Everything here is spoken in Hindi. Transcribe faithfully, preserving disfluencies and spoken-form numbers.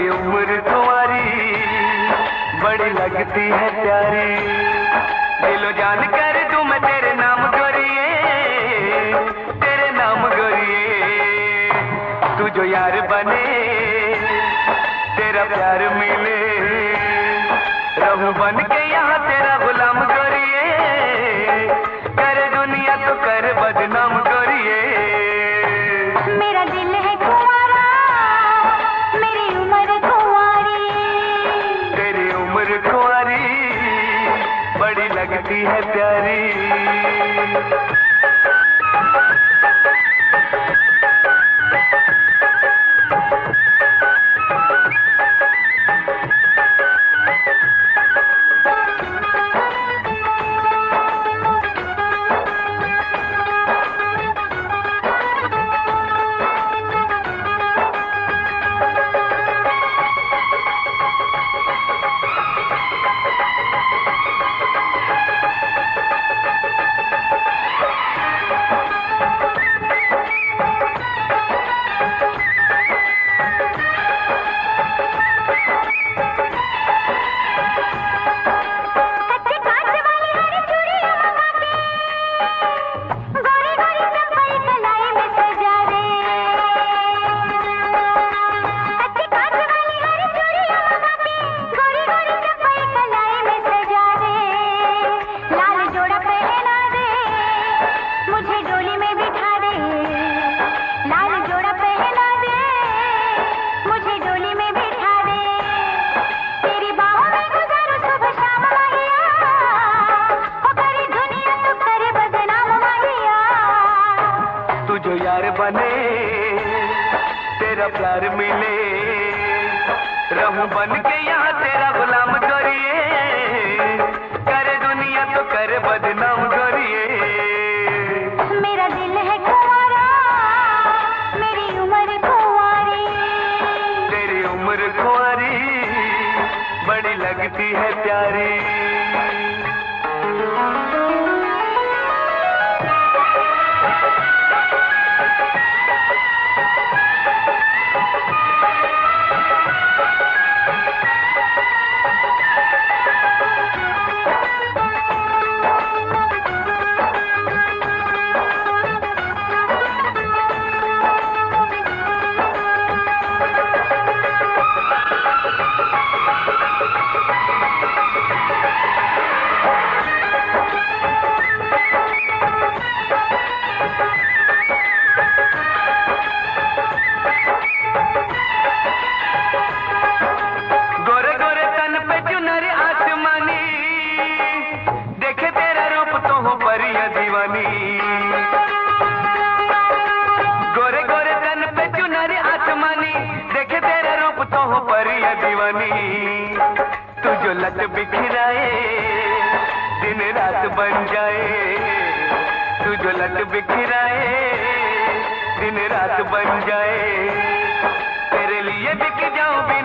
उम्र तुम्हारी बड़ी लगती है प्यारी, दिलो जान कर दूं मैं तेरे नाम गोरिए, तेरे नाम गोरिए। तू जो यार बने तेरा प्यार मिले, रहूं बन के यहाँ तेरा गुलाम गोरिए, करे दुनिया तो कर बदनाम गोरिए। मेरा दिल है कुंवारा, मेरी उम्र कुंवारी, तेरी उम्र कुंवारी बड़ी लगती है प्यारी। जो यार बने तेरा प्यार मिले, रहूं बन के यहाँ तेरा गुलाम गोरिए, करे दुनिया तो करे बदनाम गोरिए। मेरा दिल है कुंवारा, मेरी उम्र कुंवारी, तेरी उम्र कुंवारी बड़ी लगती है प्यारी। गोरे गोरे तन पे चुनर आसमानी, देखे तेरा रूप तो हो परिया दीवानी। तू जो लट बिखराए दिन रात बन जाए, तू जो लट बिखराए दिन रात बन जाए, तेरे लिए बिक जाऊं